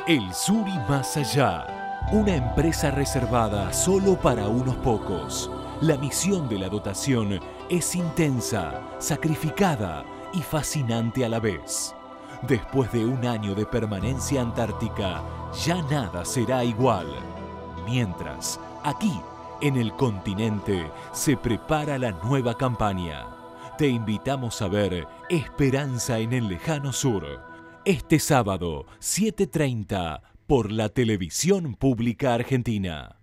El Sur y más allá. Una empresa reservada solo para unos pocos. La misión de la dotación es intensa, sacrificada y fascinante a la vez. Después de un año de permanencia antártica, ya nada será igual. Mientras, aquí, en el continente, se prepara la nueva campaña. Te invitamos a ver Esperanza en el Lejano Sur. Este sábado, 7:30, por la Televisión Pública Argentina.